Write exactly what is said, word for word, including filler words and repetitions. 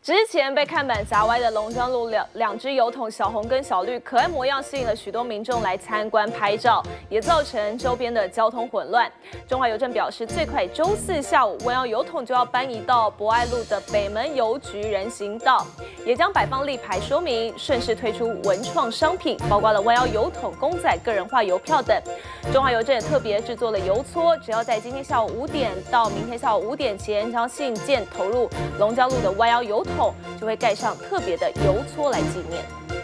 之前被看板砸歪的龙江路两两只油桶小红跟小绿可爱模样，吸引了许多民众来参观拍照，也造成周边的交通混乱。中华邮政表示，最快周四下午弯腰油桶就要搬移到博爱路的北门邮局人行道，也将摆放立牌说明，顺势推出文创商品，包括了弯腰油桶、公仔、个人化邮票等。中华邮政也特别制作了邮戳，只要在今天下午五点到明天下午五点前将信件投入龙江路的弯腰邮桶，就会盖上特别的邮戳来纪念。